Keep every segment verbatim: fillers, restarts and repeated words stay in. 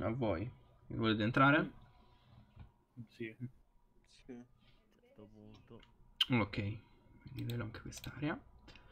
a voi. Volete entrare? Sì. Sì. A questo punto. Ok, livello anche quest'area.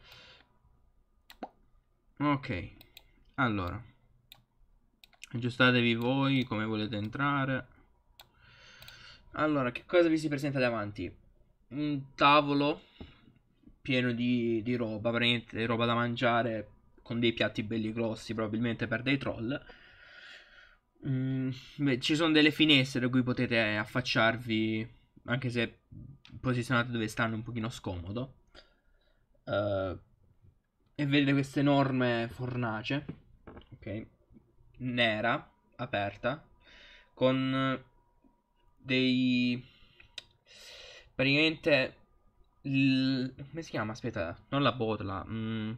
Ok, allora aggiustatevi voi come volete entrare. Allora, che cosa vi si presenta davanti? Un tavolo pieno di, di roba, praticamente roba da mangiare con dei piatti belli grossi, probabilmente per dei troll. Mm, beh, ci sono delle finestre da cui potete affacciarvi, anche se posizionate dove stanno un pochino scomodo. Eh, e vedete questa enorme fornace, ok, nera, aperta, con dei... praticamente... il- come si chiama? Aspetta, non la botola. mm,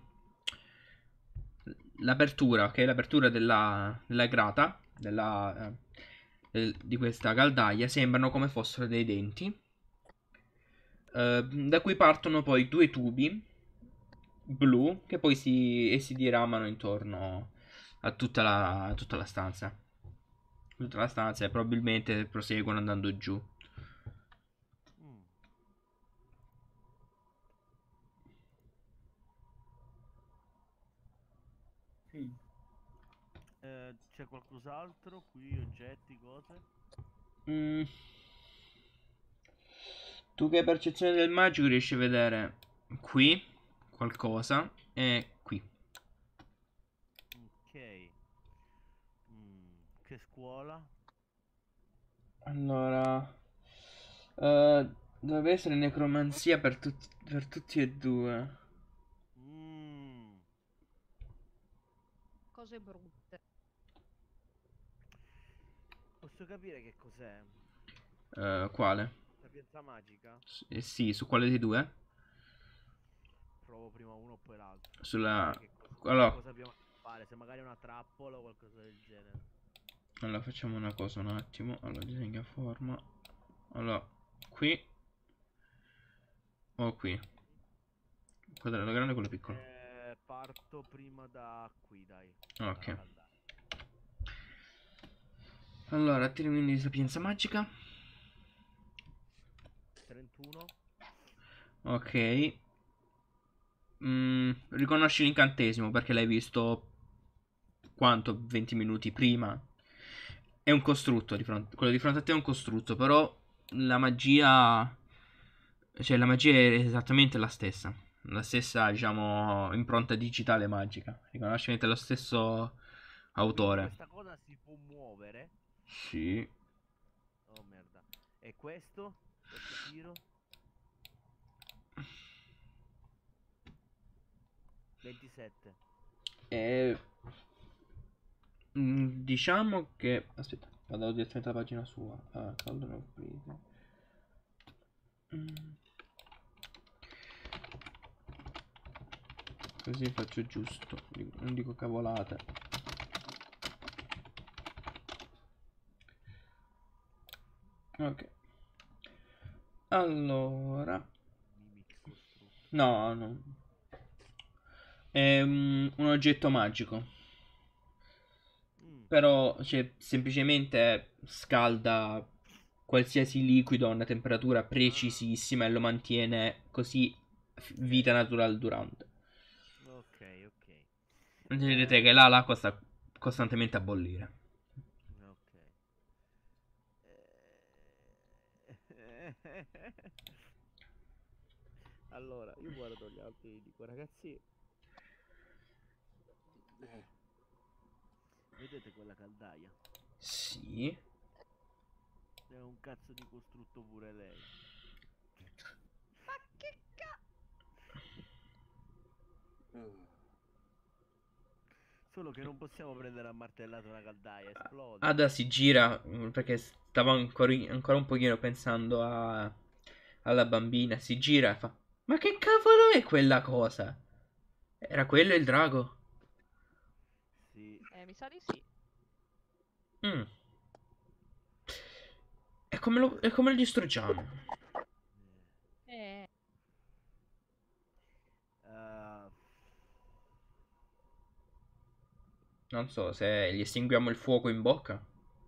l'apertura, ok? L'apertura della, della grata, della, eh, del- di questa caldaia, sembrano come fossero dei denti. eh, da cui partono poi due tubi blu che poi si, e si diramano intorno a tutta la, a tutta la stanza. Tutta la stanza e probabilmente proseguono andando giù. Mm. Mm. Eh, c'è qualcos'altro qui? Oggetti, cose? Mm. Tu che hai percezione del magico riesci a vedere qui qualcosa e qui. Ok. Mm, che scuola? Allora, eh, dovrebbe essere necromanzia per, tutti per tutti e due. Mm. Cose brutte. Posso capire che cos'è? Eh, quale? Sapienza magica? S- eh, sì, su quale dei due? Provo prima uno poi l'altro. Per Sulla... capire che cosa, con Allora, cosa abbiamo a che fare. Se magari è una trappola o qualcosa del genere. allora facciamo una cosa un attimo. Allora, disegna forma. Allora, qui o qui? Quadrato grande e quello piccolo. Eh, parto prima da qui, dai. Ok. Dalla caldaia. Allora, attiri quindi di sapienza magica. trentuno. Ok. Mm, riconosci l'incantesimo perché l'hai visto quanto? venti minuti prima. È un costrutto di fronte. Quello di fronte a te è un costrutto, però la magia. Cioè, la magia è esattamente la stessa. La stessa, diciamo, impronta digitale magica. Riconoscimento dello stesso Quindi autore. questa cosa si può muovere. Sì. Oh merda. E questo? Questo tiro? ventisette. E. mm, diciamo che. Aspetta, vado direttamente alla pagina sua. Ah, Cauldron of Breathing. Mm. Così faccio giusto. Non dico cavolate. Ok. Allora. Mimic costrutto. No, no. È un, un oggetto magico. Mm. Però, cioè, semplicemente scalda qualsiasi liquido a una temperatura precisissima e lo mantiene così f- vita naturale durante. Ok, ok. Vedete che Eh, là l'acqua sta costantemente a bollire. ok. Eh, Allora, io guardo gli altri e dico, ragazzi, Eh, vedete quella caldaia? Sì. È un cazzo di costrutto pure lei. Ma che ca... oh. Solo che non possiamo prendere a martellato una caldaia, esplode. Ada si gira mm, perché stava ancora, ancora un pochino pensando a, alla bambina. Si gira e fa: Ma che cavolo è quella cosa? Era quello il drago? Sì. Eh, mi sa di sì. Mm. E come lo, e come lo distruggiamo? Eh, Eh, Non so se gli estinguiamo il fuoco in bocca.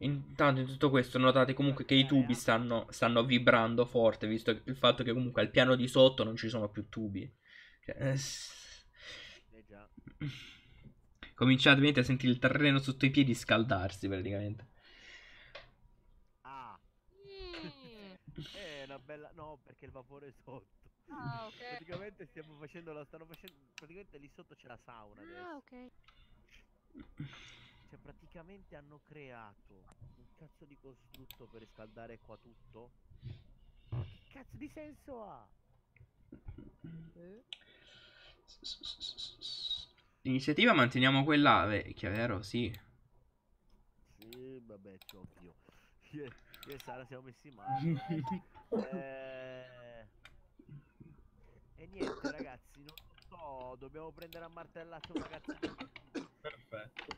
Intanto in tutto questo notate comunque che i tubi stanno, stanno vibrando forte, visto il fatto che comunque al piano di sotto non ci sono più tubi. Cioè, eh, s- Eh già. cominciate ovviamente a sentire il terreno sotto i piedi scaldarsi praticamente. Ah, Mm. è una bella... No, perché il vapore è sotto. Ah, ok. Praticamente stiamo facendo la... Stanno facendo... Praticamente lì sotto c'è la sauna Ah, adesso. ok. Cioè, praticamente hanno creato un cazzo di costrutto per riscaldare qua tutto. Ma che cazzo di senso ha? Eh. Iniziativa manteniamo quella vecchia, vero? Sì. Sì, vabbè, c'è ovvio. Io, io e Sara siamo messi male. Eh... E niente, ragazzi, non so, dobbiamo prendere a martellazzo una cazzata. Perfetto.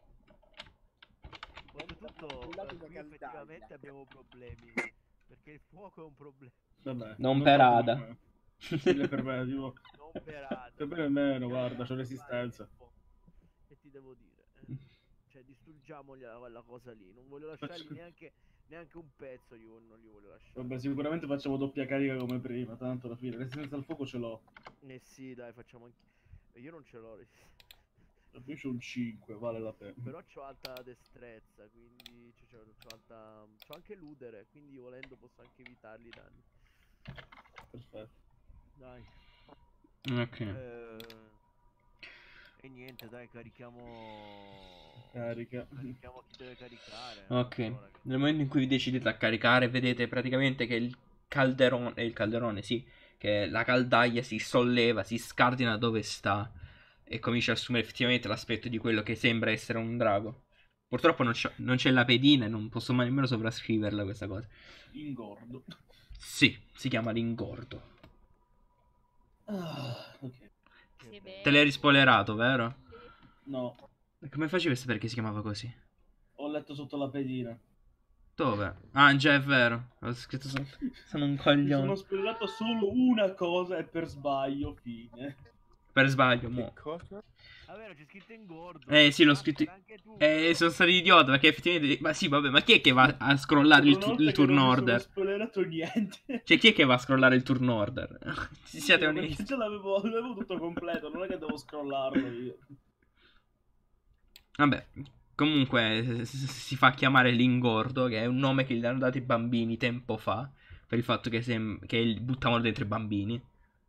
Oltretutto, Dato eh, una qui caldaia. effettivamente abbiamo problemi. Perché il fuoco è un problema. Vabbè, Non per troppo Ada. per me. Sì, per me, tipo, Non per Ada. per me nemmeno, Dobbiamo guarda, c'ho fare resistenza. il fuoco. Che ti devo dire? eh? Cioè, distruggiamogli la, quella cosa lì. Non voglio lasciargli Faccio- neanche, neanche un pezzo. Io non gli voglio lasciare. Vabbè, sicuramente facciamo doppia carica come prima, tanto alla fine, resistenza al fuoco ce l'ho. Eh sì, dai, facciamo anche. Io non ce l'ho. Io c'ho un cinque, vale la pena. Però c'ho alta destrezza, quindi c'ho, c'ho- c'ho alta. C'ho anche ludere, quindi volendo posso anche evitarli i danni. Perfetto. Dai. Ok. Eh, E niente, dai, carichiamo. Carica. Carichiamo chi deve caricare. Ok. non so, ragazzi. Nel momento in cui vi decidete a caricare, vedete praticamente che il calderone, eh, il calderone, sì, che la caldaia si solleva, si scardina dove sta e comincia a assumere effettivamente l'aspetto di quello che sembra essere un drago. Purtroppo non c'è, non c'è la pedina e non posso mai nemmeno sovrascriverla questa cosa. Ingordo. Sì, si chiama l'ingordo. Ah, ok. Che Sì, bello. Te l'hai rispoilerato, vero? Sì. No, E come facevi a sapere che si chiamava così? ho letto sotto la pedina. Dove? Ah, già è vero. Ho scritto solo... Sono un Mi sono coglione. spoilerato solo una cosa e per sbaglio, fine. Per sbaglio, Che mo. cosa? Ah, vero, c'è scritto ingordo. Eh sì, l'ho Master, scritto. anche tu. Eh, però. sono stato idiota perché effettivamente. Ma sì, vabbè, ma chi è che va a scrollare Per il, una tu- volta il che turn non mi sono order? spoilerato niente. Cioè, chi è che va a scrollare il turn order? Si siate Io, perché onesti. ce l'avevo, l'avevo tutto completo, non è che devo scrollarlo io. Vabbè, comunque s- s- si fa chiamare l'ingordo, che è un nome che gli hanno dato i bambini tempo fa, per il fatto che, sem- che il- buttavano dentro i bambini.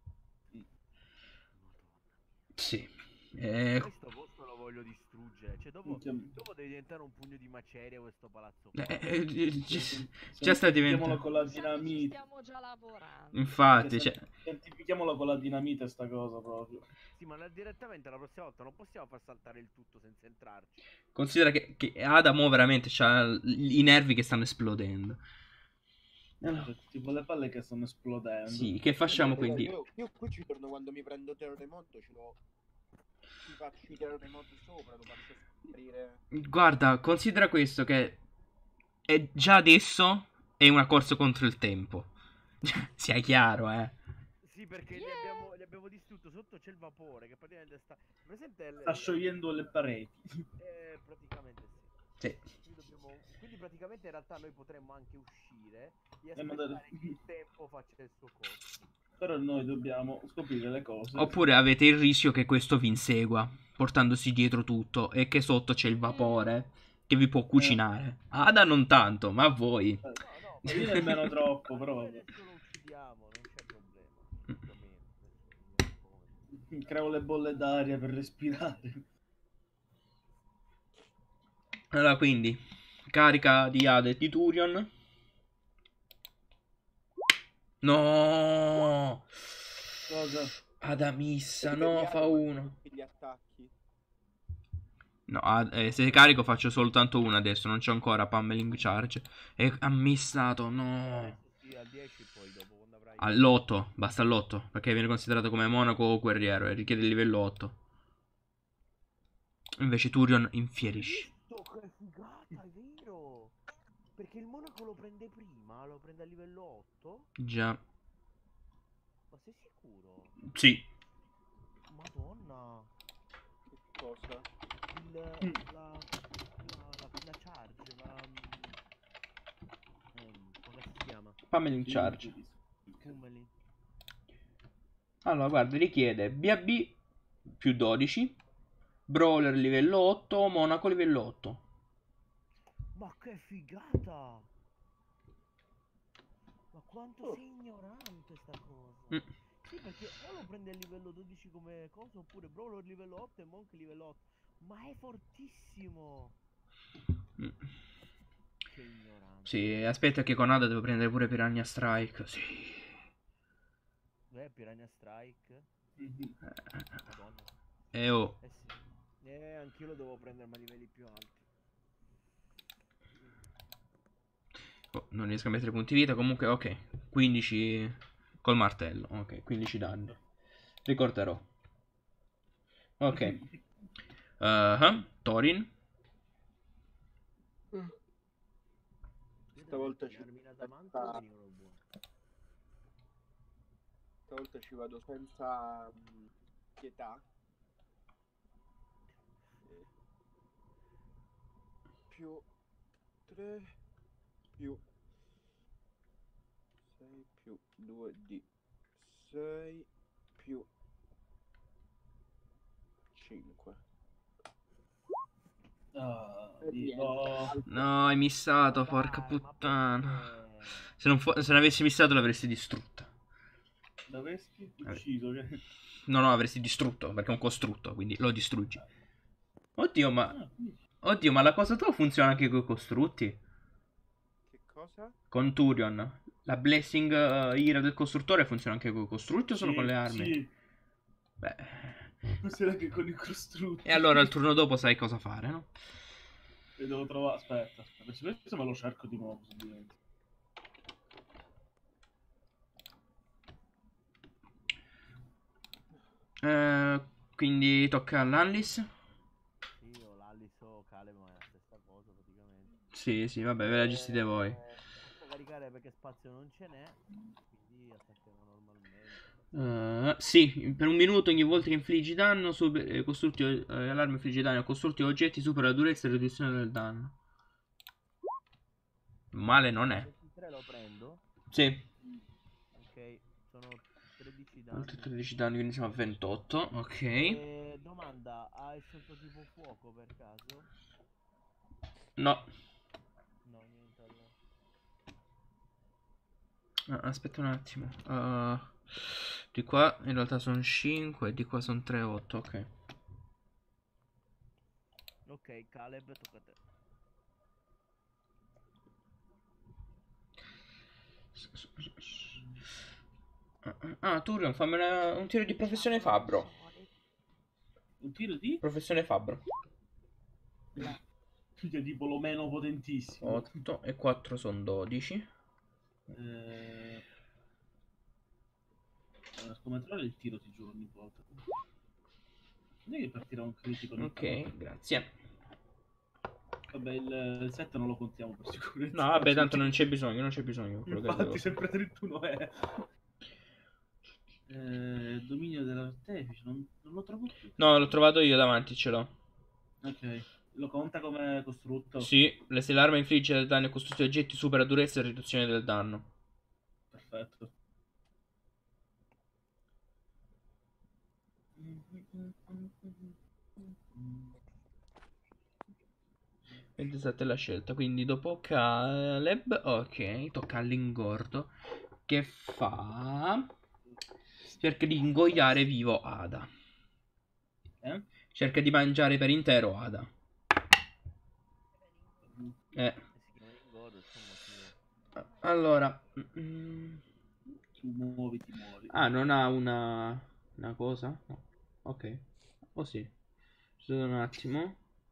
Sì. Eh, Questo posto lo voglio distruggere. Cioè, dopo, Minchia. dopo deve diventare un pugno di maceria questo palazzo qua. eh, eh, eh, gi- Sen- già sta Santifichiamolo diventando. con la Mi sa che ci dinamite. stiamo già lavorando. Che Infatti, san- cioè, Santifichiamola con la dinamite sta cosa proprio. Sì, ma la- direttamente la prossima volta non possiamo far saltare il tutto senza entrarci. considera che, che Adamo veramente ha i nervi che stanno esplodendo. Cioè, tipo le palle che stanno esplodendo. Sì, che facciamo quindi? Io, io qui ci torno quando mi prendo terremoto, ce l'ho. Ci faccio i terremoti sopra, lo faccio sparire. Guarda, considera questo che è già adesso è una corsa contro il tempo. Sia chiaro, eh. Sì, perché li, Yeah. abbiamo, li abbiamo distrutto. Sotto c'è il vapore che praticamente sta. Presente il- Sta sciogliendo le pareti. Eh, praticamente sì. Sì. Quindi, dobbiamo- quindi praticamente in realtà noi potremmo anche uscire e Eh, ma aspettare da- che il tempo faccia il suo corso. Però noi dobbiamo scoprire le cose. Oppure avete il rischio che questo vi insegua, portandosi dietro tutto, e che sotto c'è il vapore che vi può cucinare. Ada non tanto, ma a voi. Eh, No, no, io nemmeno troppo, però noi vabbè. adesso lo uccidiamo, non c'è problema. Più o meno. Adesso vediamo come. Creo le bolle d'aria per respirare. Allora, quindi, carica di Ada e di Turion. No! Cosa? Adamissa, Perché no, di fa Adam hanno uno. tutti gli attacchi. No, ah, eh, se carico faccio soltanto una adesso, non c'ho ancora pummeling charge. E ha missato, no. Adesso sì, al dieci poi dopo quando avrai. All'otto, basta all'otto, perché viene considerato come monaco o guerriero e richiede il livello otto. Invece Turion infierisce. Visto che figata, è vero! Perché il monaco lo prende prima, lo prende a livello otto? Già. Ma sei sicuro? Sì. Madonna! Che cosa? Il, la, la, la, la charge, la, Pummel in charge. Pummeli. Allora, guarda, richiede B A B più dodici, Brawler livello otto, Monaco livello otto. Ma che figata! Ma quanto Oh. sei ignorante sta cosa. Mm. Sì, perché o lo prende a livello dodici come cosa, oppure Brawler livello otto e Monk livello otto. Ma è fortissimo! Mm. Che ignorante. Sì, aspetta che con Ada devo prendere pure Piranha Strike. Sì. Beh, Piranha Strike. Mhm. Madonna. E oh. Eh sì. Eh, anch'io lo devo prendere ma a livelli più alti. Oh, non riesco a mettere punti vita. Comunque, ok. quindici col martello. Ok, quindici danni. Ricorderò. Ok. Uh Thorin. Stavolta ci, Armi in adamanto venivano buone. stavolta ci vado senza mm, pietà. Eh. Più tre più sei più due di sei più cinque. Ah, E Dio. niente, No. altro- No, hai missato, Ma porca dai, ma puttana. perché? Se non, fo- se non avessi missato l'avresti distrutta. L'avresti ucciso. Che... No, no, avresti distrutto, perché è un costrutto, quindi lo distruggi. Oddio, ma... Ah, quindi- Oddio, ma la cosa tua funziona anche con i costrutti? Che cosa? Con Turion. La Blessing uh, Ira del costruttore funziona anche con i costrutti o solo Sì, con le armi? Sì, Beh... funziona anche con i costrutti. E allora il turno dopo sai cosa fare, no? E devo trovare... Aspetta, aspetta. Se questo me lo cerco di nuovo. Ovviamente. Eh, quindi tocca all'Anlis. Sì, o l'Alice o Caleb, ma è la stessa cosa praticamente. Sì, sì, vabbè, ve la gestite voi. Eh, Posso caricare perché spazio non ce n'è, quindi attacchiamo normalmente. Uh, sì, per un minuto ogni volta che infliggi danno, super, eh, costrutti, eh, allarme infligge danno a costrutti o oggetti supera la durezza e riduzione del danno. Male non è. ventitré lo prendo. Sì, Ok, sono tredici danni. altri tredici danni, quindi siamo a ventotto. Ok. E domanda, ha il salto tipo fuoco per caso? No, No, niente allora. ah, aspetta un attimo. Uh, di qua in realtà sono cinque, di qua sono tre, otto. Ok. Ok, Caleb, tocca a te. Ah, Turion, fammi una- un tiro di professione fabbro. Un tiro di... Professione fabbro. Figlio tipo lo meno potentissimo. otto e quattro sono dodici. Eh... Allora, come trovare il tiro, ti giuro, ogni volta. Non è che partirà un critico ogni Ok, volta. grazie. Vabbè, il, il set non lo contiamo per sicurezza. No, vabbè, tanto non c'è bisogno, non c'è bisogno. Quello che devo Infatti, sempre trentuno è. Eh, dominio dell'artefice, non, non lo trovo più. No, l'ho trovato io davanti, ce l'ho. Ok, lo conta come costrutto? Sì, le se l'arma infligge danni a costrutti oggetti supera durezza e riduzione del danno. Perfetto. ventisette è la scelta, quindi dopo Caleb, ok, tocca all'ingordo che fa... Cerca di ingoiare vivo Ada. Eh? Cerca di mangiare per intero Ada. Eh, Si chiama Ingordo, insomma, sì. allora... mm, Tu muoviti, muovi. ah, non ha una... Una cosa? No. Ok. Oh sì. Scusa un attimo.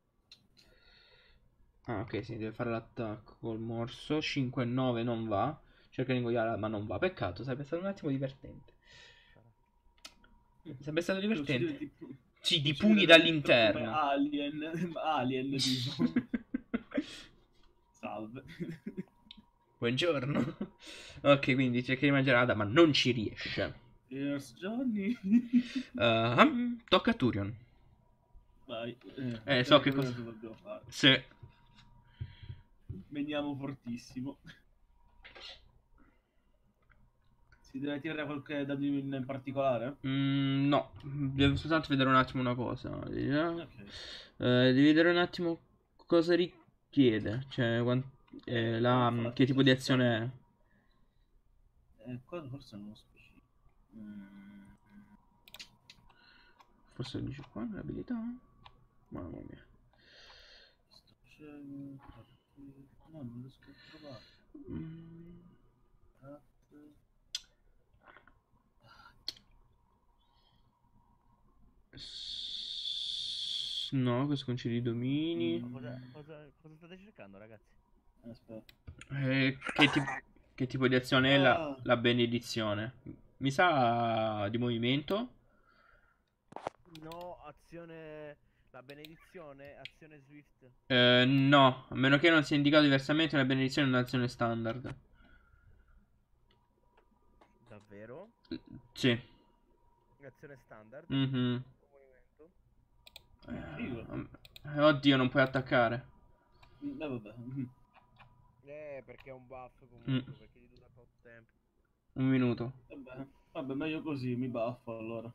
Ah, ok, sì, deve fare l'attacco col morso. cinque e nove non va. Cerca di ingoiare, ma non va. Peccato, sarebbe stato un attimo divertente. Sarebbe stato divertente. Tipo- Sì, di Uccidere pugni come dall'interno. Alien, alien tipo. Salve. Buongiorno. Ok, quindi cerca di mangiare Ada, ma non ci riesce. Here's Johnny. Uh, tocca a Turion. Vai. Eh, so che cosa cosa- dobbiamo fare. Sì. Veniamo fortissimo. Ti deve tirare qualche dato in particolare? Mm, no, devo soltanto vedere un attimo una cosa. Eh, Ok. devi vedere un attimo cosa richiede. Cioè, quan- eh, la, Infatti, che tipo di sto azione è. Eh, qua forse non lo specifico. Mm. Forse lo dice qua l'abilità. Mamma mia. Sto facendo- No, non riesco a trovare. Mm. S- No, questo concedi i domini. Ma cosa, cosa, cosa state cercando, ragazzi? Aspetta. Eh, che, ti- che tipo di azione è la, Ah. la benedizione? Mi sa di movimento. No, azione... La benedizione, azione Swift. Eh, no, a meno che non sia indicato diversamente, la benedizione è un'azione standard. Davvero? Sì. Azione standard. Mhm. Movimento. Figo. Eh, Oddio, non puoi attaccare. Mm, Eh, vabbè. Mm. Eh, perché è un buff comunque, perché gli dura tot tempo. Un minuto. Vabbè. Vabbè, meglio così, mi baffo allora.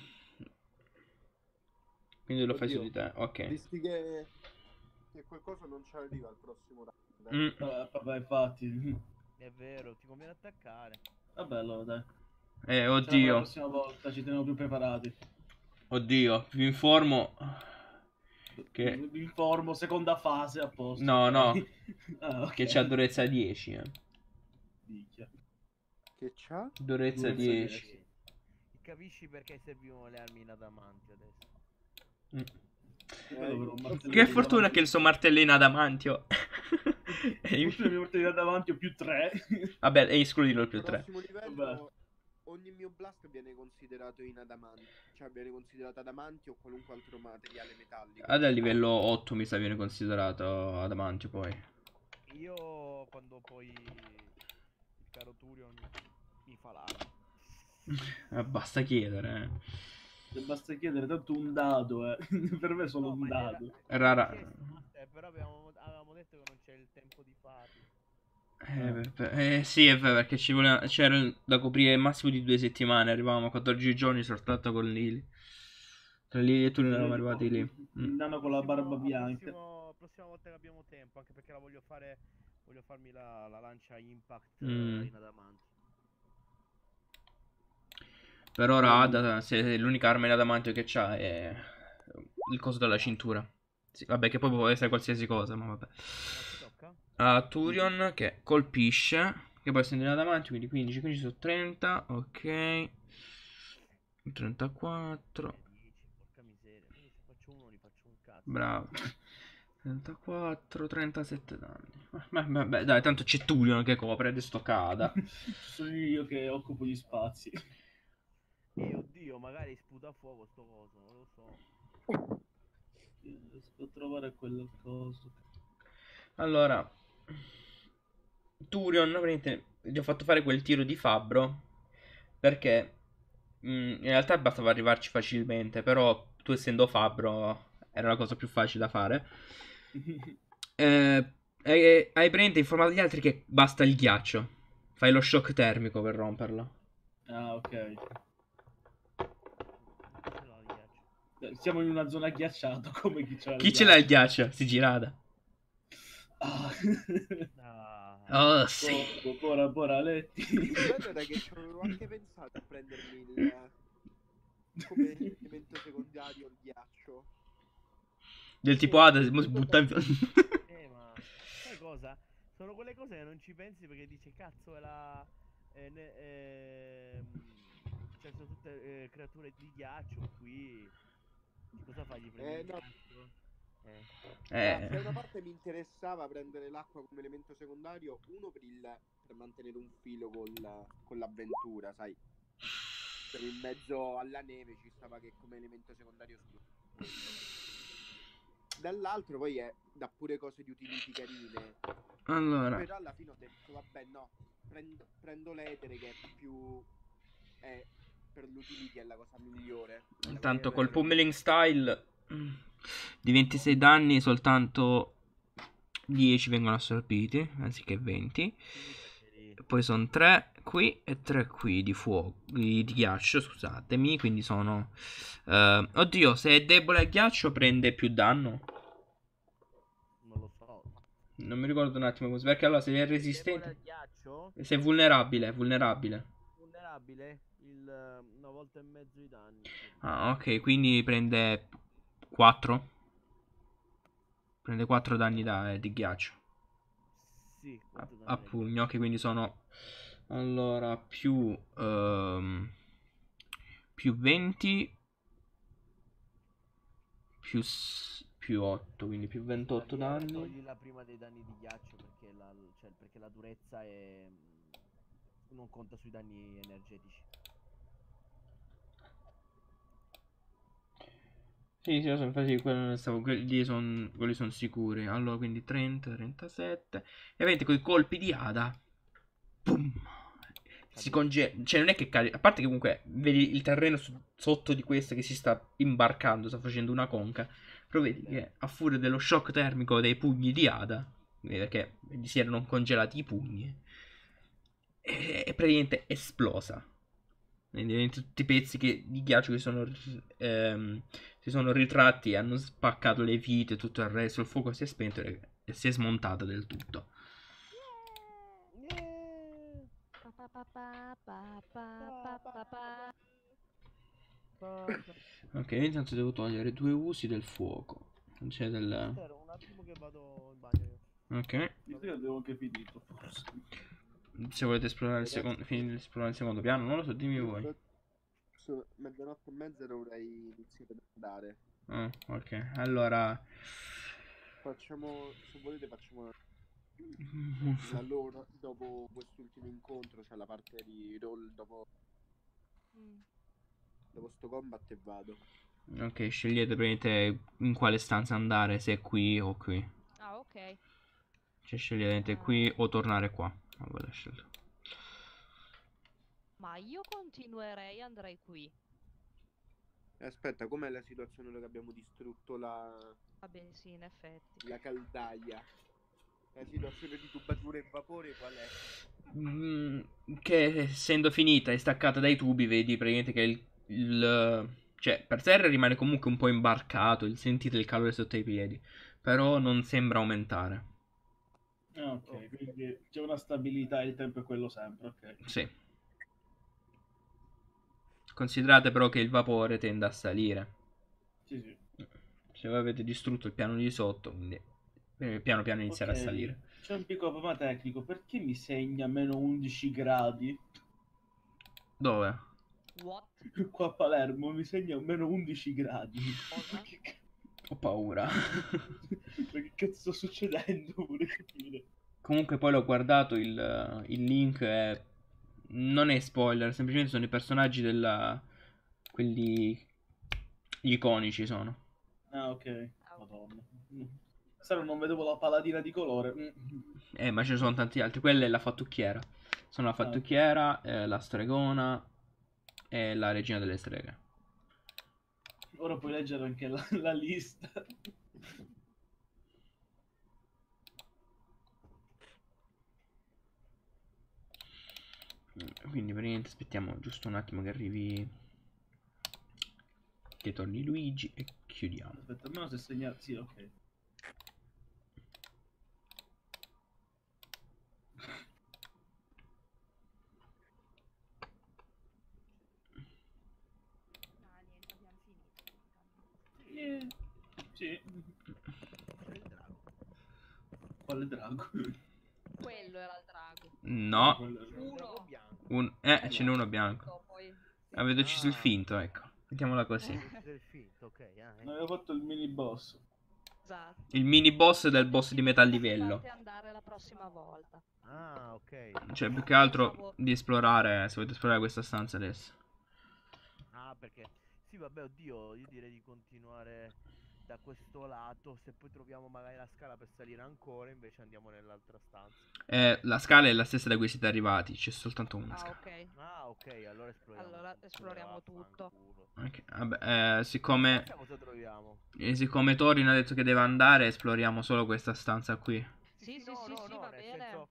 Quindi lo fai su Oddio. di te. Ok. Rischi che, che qualcosa non ci arriva al prossimo round. eh. Mm. Eh, vabbè, infatti. È vero, ti conviene attaccare. Vabbè, allora dai. Eh, Ciao, la oddio. prossima volta ci teniamo più preparati. Oddio, vi informo che, Vi informo, seconda fase a posto. No, no. Ah, ok. che c'ha durezza dieci. Eh. Minchia. Che c'ha? Durezza Durezza dieci. dieci. Capisci perché servivano le armi in adamantio adesso? Mm. Io poi dovrò un martellino Che di fortuna davanti. che il suo martellino è adamantio. E- Fortuna mi porti davanti ho più tre. Vabbè, e escludilo il più Al tre. prossimo livello Vabbè. ogni mio blast viene considerato in adamantio, cioè viene considerato adamantio o qualunque altro materiale metallico. Ad a livello otto mi sa viene considerato adamantio poi. Io quando poi il caro Turion mi fa l'arma. Eh, basta chiedere. Se basta chiedere, tanto un dado, eh. Per me è solo No, un ma era- dado. È rara. Eh, però abbiamo, avevamo detto che non c'è il tempo di farlo. Eh, beh, beh, eh, sì, è vero, perché ci voleva, c'era da coprire il massimo di due settimane. Arrivavamo a quattordici giorni soltanto con Lily. Tra Lily e tu non eravamo arrivati lì. Il Mm. nano con la barba bianca. La prossima volta che abbiamo tempo, anche perché la voglio fare. Voglio farmi la, la lancia impact eh, Mm. in adamanti. Per ora Ada, se l'unica arma in adamantio che c'ha è il coso della cintura. Sì, vabbè, che poi può essere qualsiasi cosa, ma vabbè. Ma ci tocca? A Turion che colpisce, che poi essendo in adamantio, quindi quindici, quindici su trenta, ok. trentaquattro, dieci, porca miseria. Quindi se faccio uno li faccio un cazzo. bravo. trentaquattro, trentasette danni. Beh, beh, beh, dai, tanto c'è Turion che copre, adesso tocca Ada. Sono io che occupo gli spazi. E oddio, magari sputa a fuoco sto coso, non lo so. Io riesco a trovare quel coso. Allora, Turion, veramente, gli ho fatto fare quel tiro di fabbro perché mh, in realtà bastava arrivarci facilmente, però tu essendo fabbro era la cosa più facile da fare. Eh, e hai praticamente informato gli altri che basta il ghiaccio. Fai lo shock termico per romperlo. Ah, ok. Ce l'ho il ghiaccio. Eh, Siamo in una zona ghiacciata, come chi ce l'ha. Chi ce l'ha il ghiaccio? Si girada. Ah. Ah, Oh sì. Porco, pora, pora, letti. Il bello era che ci avevo anche pensato a prendermi il come elemento secondario il ghiaccio. Del tipo Ada si butta in... eh, ma sai cosa? Sono quelle cose che non ci pensi perché dici cazzo è la. È ne- ehm, cioè sono tutte eh, creature di ghiaccio qui. Cosa fai? Gli prendi Eh, il no. ghiaccio? Eh. Ah, da eh, una parte mi interessava prendere l'acqua come elemento secondario, uno per, il, per mantenere un filo col, con l'avventura, sai. Siamo in mezzo alla neve, ci stava che come elemento secondario sicuro. Dall'altro poi è da pure cose di utility carine. allora, Però alla fine ho detto vabbè no, prendo, prendo l'etere che è più è, per l'utility è la cosa migliore. intanto col pummeling style mm, di ventisei danni soltanto dieci vengono assorbiti anziché venti. Quindi preferi- Poi sono tre, qui e tre qui di fuoco, di, di ghiaccio, scusatemi, quindi sono... eh, oddio, se è debole al ghiaccio prende più danno. Non lo so. Non mi ricordo un attimo come... Perché allora se è Debole resistente... al ghiaccio? Se è vulnerabile, è vulnerabile. Vulnerabile? Il eh, una volta e mezzo i danni. Ah, ok, quindi prende quattro. Prende quattro danni da, eh, di ghiaccio. Sì, A, quanto danni a ne pugno, ok, quindi sono... Allora, più... ehm, più venti... Più, s- più otto, quindi più ventotto Togli- danni. Togli la prima dei danni di ghiaccio perché la, cioè, perché la durezza è, non conta sui danni energetici. Sì, sì, lo so, infatti quello non stavo, quelli sono quelli son sicuri. Allora, quindi trenta, trentasette. E venti con i colpi di ada. Boom. Si congela. Cioè, non è che cade. A parte che comunque vedi il terreno su- sotto di questa che si sta imbarcando, sta facendo una conca. Però vedi che a furia dello shock termico dei pugni di ada, vedi perché gli si erano congelati i pugni, è, è praticamente esplosa. Quindi tutti i pezzi che- di ghiaccio che sono, ehm, si sono ritratti e hanno spaccato le vite e tutto il resto. Il fuoco si è spento e, e si è smontato del tutto. Yeah! Pa, pa, pa, pa, pa, pa, pa, pa, pa. Pa- pa- Ok, intanto devo togliere due usi del fuoco. Non c'è del... Aspetta, un attimo che vado in bagno io. Ok. Io avevo anche finito, forse. Se volete esplorare il secondo, finire di esplorare il secondo piano, non lo so, dimmi voi. Su mezzanotte e mezza dovrei iniziare ad andare. Ah, ok. Allora... Facciamo, se volete facciamo la loro dopo quest'ultimo incontro, cioè la parte di roll dopo, Mm. dopo sto combat e vado. Ok, scegliete praticamente in quale stanza andare, se è qui o qui. Ah, ok. Cioè scegliete qui o tornare qua. Allora, scelto. Ma io continuerei, andrei qui. Eh, Aspetta, com'è la situazione dove abbiamo distrutto la, Vabbè, sì, in effetti. la caldaia? La situazione di tubature e vapore qual è? Mm, che essendo finita e staccata dai tubi, vedi praticamente che il, il- cioè per terra rimane comunque un po' imbarcato, il- sentite il calore sotto i piedi, però non sembra aumentare. Ah, ok, quindi c'è una stabilità, il tempo è quello sempre, ok. Sì. Considerate però che il vapore tende a salire. Sì, sì. Se voi avete distrutto il piano di sotto, quindi eh, piano piano inizierà Ok, a salire. c'è un piccolo problema tecnico, perché mi segna meno undici gradi? Dove? What? Qua a Palermo mi segna meno undici gradi. Cosa? Che, ca- Ho paura. ma che cazzo sta succedendo? Vorrei capire. Comunque poi l'ho guardato, il, il link è... non è spoiler, semplicemente sono i personaggi della... quelli... gli iconici sono. Ah, ok. Ah, ok. Madonna. Se no non vedevo la paladina di colore. Mm. Eh, ma ce ne sono tanti altri. Quella è la fattucchiera. Sono la fattucchiera, eh, la stregona e la regina delle streghe. Ora puoi leggere anche la, la lista. Quindi praticamente aspettiamo giusto un attimo che arrivi... che torni Luigi e chiudiamo. Aspetta, almeno se segna... Sì, ok. Ah, niente, abbiamo finito. Eh, sì. C'è il drago. Quale drago? Quello era il drago. No, Quello è- C'è un drago Uno. bianco. un... eh, ce n'è uno bianco. No, poi... Avete ucciso il Ah. finto, ecco. Mettiamola così. Del finto, ok. Ah, Non avevo fatto il mini boss. Esatto. Il mini boss del boss di metà livello. Fate andare la prossima volta. ah, ok. Cioè, più che altro di esplorare, se volete esplorare questa stanza adesso. Ah, perché... Sì, vabbè, oddio, io direi di continuare da questo lato. Se poi troviamo magari la scala per salire ancora, invece andiamo nell'altra stanza. Eh, la scala è la stessa da cui siete arrivati, c'è soltanto una Ah, scala. ok. Ah, ok, allora esploriamo Allora, tutto, esploriamo tutto. vaffanculo. Ok, vabbè, eh, siccome, Chissà cosa troviamo. eh, siccome Torin ha detto che deve andare, esploriamo solo questa stanza qui. Sì, sì, no, sì, no, sì, no, va nel bene. senso,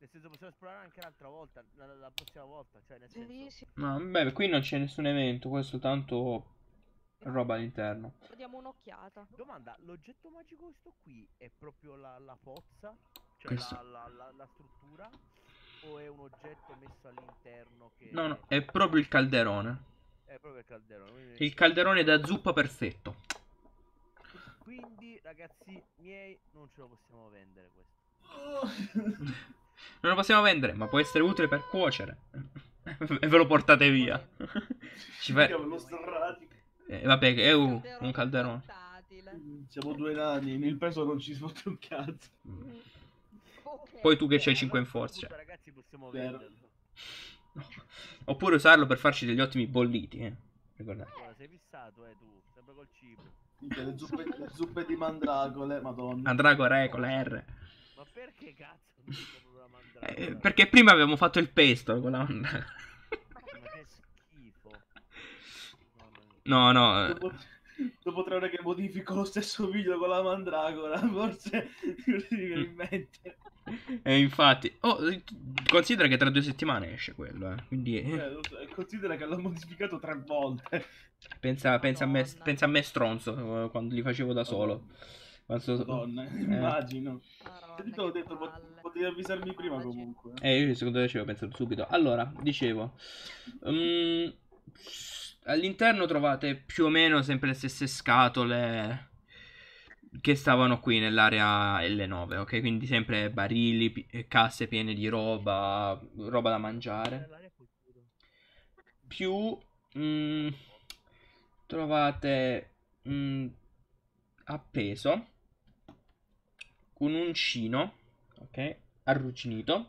Nel senso possiamo esplorare anche l'altra volta, la, la prossima volta, cioè nel Sì, senso... sì. No, beh, qui non c'è nessun evento, questo tanto roba all'interno. Diamo un'occhiata. Domanda, l'oggetto magico questo qui è proprio la, la pozza? Cioè Questo. la, la, la, la struttura? O è un oggetto messo all'interno che... No, no, è proprio il calderone. È proprio il calderone. Quindi, Il calderone da zuppa perfetto. quindi, ragazzi miei, non ce lo possiamo vendere questo. Non lo possiamo vendere, ma può essere utile per cuocere. E ve lo portate via. Ci fa... Cavolo, serrati. eh, vabbè, è un, un calderone. portatile. Siamo due nani, il peso non ci sfotte un cazzo. Ok. Poi tu che c'hai Eh, cinque in allora, a forza. questo Cioè. punto, ragazzi, possiamo Vero. venderlo. No. Oppure usarlo per farci degli ottimi bolliti, eh. Ricordate. Guarda, sei fissato, eh, tu, sempre col cibo. Minchia, Le zuppe, le zuppe di mandragole, madonna. Mandragora con la R. Ma perché cazzo non dico proprio la mandragola? Eh, perché prima avevamo fatto il pesto con la mandragora. Ma che schifo. Mamma mia. No, no. eh, Dopo, dopo tre ore che modifico lo stesso video con la mandragola, forse mi viene in mente. E infatti, oh, considera che tra due settimane esce quello, eh. Quindi eh, Eh, lo so, e considera che l'ho modificato tre volte. pensa, pensa, a me, Madonna. pensa a me stronzo eh, quando li facevo da solo. Quando- Madonna, eh. immagino. Madonna, Se ti l'ho che detto, pot- palle. potevi avvisarmi prima Oggi- comunque. Eh, io secondo te ci avevo pensato subito. Allora, dicevo, mm, all'interno trovate più o meno sempre le stesse scatole che stavano qui nell'area L nove, ok? Quindi sempre barili, pi- e casse piene di roba, roba da mangiare. L'aria col chiudo. Più mm, trovate mm, appeso un uncino, ok? Arrugginito.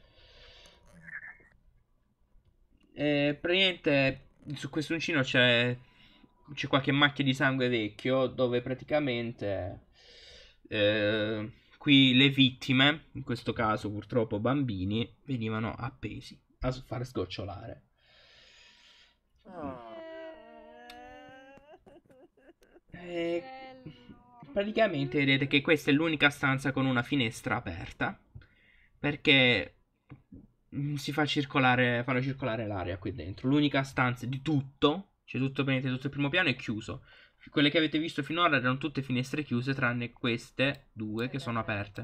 E praticamente su questo uncino c'è c'è qualche macchia di sangue vecchio dove praticamente eh, qui le vittime, in questo caso purtroppo bambini, venivano appesi a far sgocciolare. E Bello. praticamente vedete che questa è l'unica stanza con una finestra aperta perché mm, si fa circolare, fanno circolare l'aria qui dentro. L'unica stanza di tutto, c'è tutto praticamente tutto il primo piano è chiuso. Quelle che avete visto finora erano tutte finestre chiuse tranne queste due che sono aperte.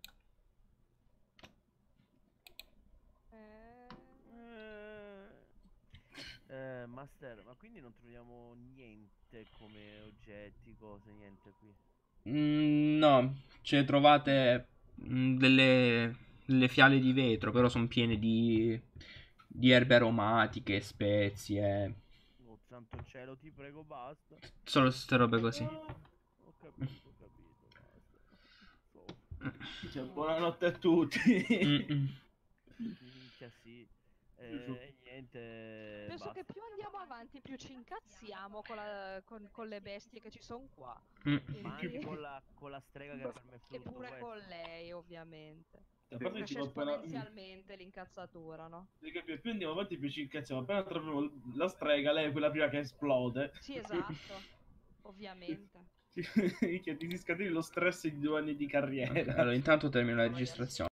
Eh, Eh, Master, ma quindi non troviamo niente come oggetti, cose, niente qui. Mm, no, cioè trovate mm, delle, delle fiale di vetro, però sono piene di, di erbe aromatiche, spezie, Oh, santo cielo, ti prego, basta. solo queste robe così. Ho capito, ho capito, basta. So, Cioè, buonanotte a tutti. Mm-mm. minchia sì. Eh, niente, penso basta. che più andiamo avanti, più ci incazziamo con, la- con- con le bestie che ci sono qua. Mm. Ma Quindi- anche con la, con la strega che ha permesso E tutto pure questo. con lei, ovviamente. A parte che Cresce tipo appena... esponenzialmente l'incazzatura, no? Devi capire, più andiamo avanti più ci incazziamo. Appena troviamo la strega, lei è quella prima che esplode. Sì, esatto. Ovviamente. Minchia, ti si scateni lo stress di due anni di carriera. Allora, intanto termino la registrazione.